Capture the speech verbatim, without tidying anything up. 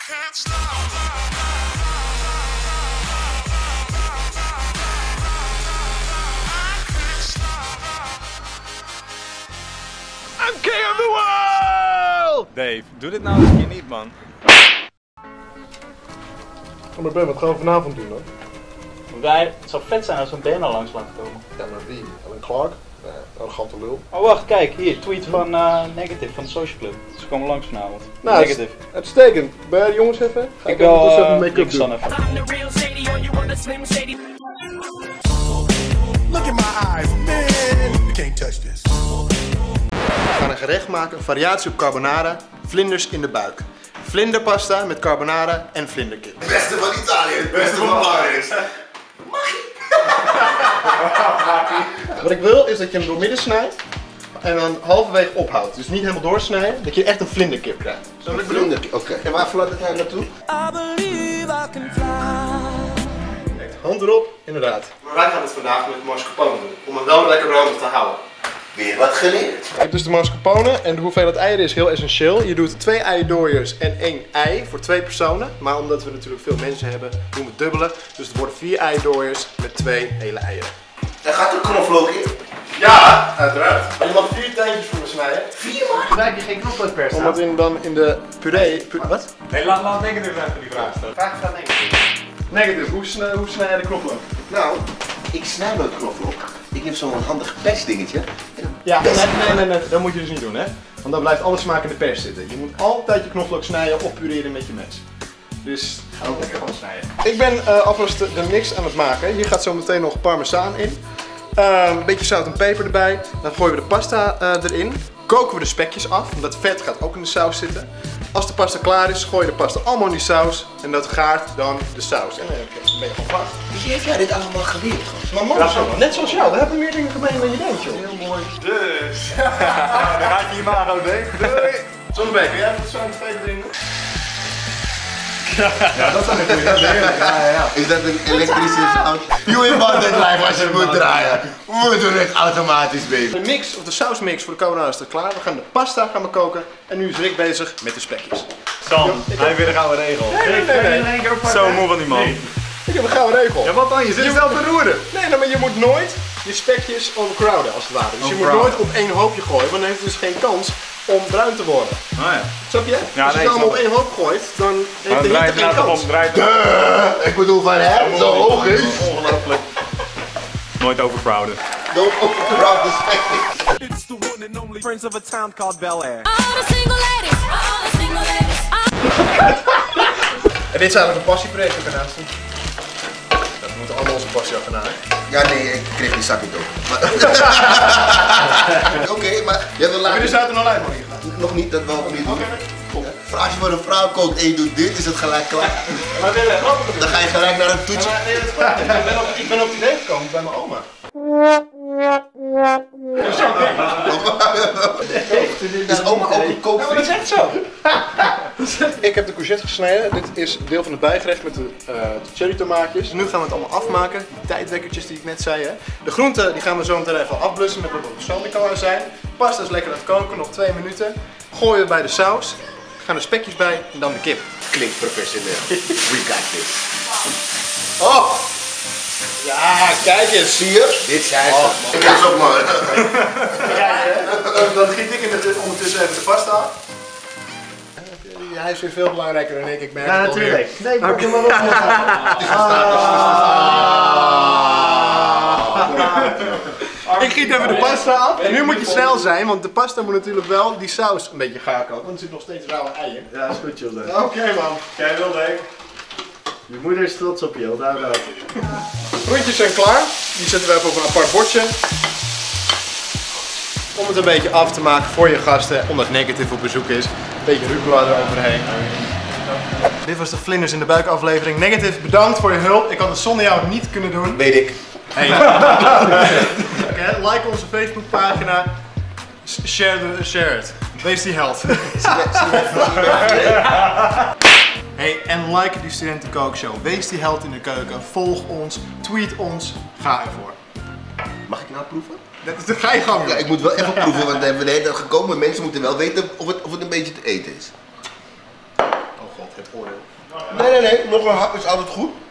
I'm king of the world! Dave, doe dit nou eens een keer niet, man. Oh, maar Ben, wat gaan we vanavond doen dan? Wij, het zou vet zijn als we een B N L langs laten komen. Ja, maar wie? Alan Clark? Nee, arrogante lul. Oh wacht, kijk, hier, tweet van uh, Negative van de Social Club. Ze komen langs vanavond. Nou, Negative. Uitstekend. Ben jij de jongens even? Ga Ik wil dus uh, even make-up doen. even. Look in my eyes, man. You can't touch this. We gaan een gerecht maken, een variatie op carbonara, vlinders in de buik. Vlinderpasta met carbonara en vlinderkip. Het beste van Italië, het beste van Parijs. Wat ik wil is dat je hem doormidden snijdt en dan halverwege ophoudt. Dus niet helemaal doorsnijden, dat je echt een vlinderkip krijgt. Zo wat ik bedoel? Oké. Okay. En waar verlaat het hij naartoe? Hand erop, inderdaad. Maar wij gaan het vandaag met mascarpone doen, om hem wel lekker droog te houden. Weer wat geleerd. Ik heb dus de mascarpone en de hoeveelheid eieren is heel essentieel. Je doet twee eidooiers en één ei voor twee personen. Maar omdat we natuurlijk veel mensen hebben, doen we dubbelen. Dus het worden vier eidooiers met twee hele eieren. Daar gaat er knoflook in. Ja, uiteraard. Maar je mag vier tuintjes voor me snijden. Vier man? Gebruik je geen knoflook per se? Omdat in, dan in de puree... Pu wat? Nee, laat, laat Negative even die vraag stellen. Vraag gaat Negative. Negative, hoe, sna hoe snij jij de knoflook? Nou, ik snij nooit knoflook. Ik heb zo'n handig persdingetje. Ja, nee, nee, nee, nee, dat moet je dus niet doen, hè. Want dan blijft alle smaak in de pers zitten. Je moet altijd je knoflook snijden of pureren met je mes. Dus ga ook lekker gewoon snijden. Ik ben uh, alvast de, de mix aan het maken. Hier gaat zo meteen nog parmezaan in. Uh, een beetje zout en peper erbij. Dan gooien we de pasta uh, erin. Koken we de spekjes af, want dat vet gaat ook in de saus zitten. Als de pasta klaar is, gooi je de pasta allemaal in die saus. En dat gaart dan de saus. En dan ben je gewoon klaar. Wie heeft jij dit allemaal geleerd? Maar man, zo, net zoals jou, daar hebben we meer dingen gemeen dan je denkt, joh. Heel mooi. Dus, dan gaat je imago, Dave. Doei! Zonnebeek, wil jij even wat zout en peper erin doen? Ja, dat zijn de goeie, dat is heerlijk. Ja, ja, ja. Is dat een elektrische auto? You inbouwt het live als je het moet draaien. We doen het automatisch, baby. De mix, of de sausmix voor de carbonara is er klaar. We gaan de pasta gaan we koken. En nu is Rick bezig met de spekjes. Sam, hij heeft weer de gouden regel. Nee, nee, nee, nee. Zo moe van die man. Ik heb een gouden regel. Ja, wat dan? Je zit zelf te roeren. Nee, nee, maar je moet nooit je spekjes overcrowden als het ware. Dus je moet Overcrowden. nooit op één hoopje gooien, want dan heeft het dus geen kans om bruin te worden. Oh ja. Snap je? Ja, als je nee, het allemaal op snap één hoop gooit, dan heeft Maar de dan hitte draait geen het nou kans. om, draait het Duh, ik bedoel van hè, zo hoog is. Ongelooflijk. Nooit overcrowden. Don't overcrowd the spekjes. It's the one and only Friends of a town called Bel Air. All the single ladies, all the single ladies. En dit is eigenlijk een passieproject ernaast. Dat moeten allemaal onze passie achterna. Ja, nee, ik kreeg die zak niet op. Oké, okay, maar jij wil Heb je laten... de zout en olijf nog niet gedaan? Nog niet, dat wil ik niet doen. Oké. Ja. Als je voor een vrouw kookt en je doet dit, is het gelijk klaar. Maar wil je grappig? Dan ga je gelijk naar een toetje. Maar nee, dat is waar. Ik ben op, ik ben op het idee gekomen bij mijn oma. Is oma ook een Ja, maar dat kookvriend? is echt zo. Ik heb de courgette gesneden. Dit is deel van het bijgerecht met de uh, cherry tomaatjes. Nu gaan we het allemaal afmaken. Die tijdwekkertjes die ik net zei. Hè. De groenten die gaan we zo meteen even afblussen met wat balsamico zijn. Pasta is lekker aan het koken, nog twee minuten. Gooien we bij de saus. Er gaan er spekjes bij en dan de kip. Klinkt professioneel. We got this. Oh! Ja, kijk eens. Zie je? Dit zijn ze. Oh, Ik heb ze ook maar. Dan giet ik in de, ondertussen even de pasta af. Hij is weer veel belangrijker dan ik, ik merk Ja, het alweer. natuurlijk. Nee, pak hem maar op. Ik giet even de pasta af en nu moet je snel zijn, want de pasta moet natuurlijk wel die saus een beetje gaar koken, want er zit nog steeds rauwe eieren. Ja, is goed, Jolde. Oké okay, man. Jij wil, Dave? Je moeder is trots op je, daar nou. Groentjes zijn klaar, die zetten we even op een apart bordje. Om het een beetje af te maken voor je gasten, omdat Negative op bezoek is. Een beetje rucola eroverheen. Dit was de Vlinders in de Buik aflevering. Negative, bedankt voor je hulp. Ik had het zonder jou niet kunnen doen. Weet ik. Hey. Okay, like onze Facebookpagina. Share, the, share it. Wees die held. Hey, en like die Studentenkookshow. Wees die held in de keuken. Volg ons. Tweet ons. Ga ervoor. Mag ik nou proeven? Dat is de ga je gang. Ja, ik moet wel even proeven, want de gekomen mensen moeten wel weten of het, of het een beetje te eten is. Oh god. geen oordeel. Nee, nee, nee, nog een hap is altijd goed.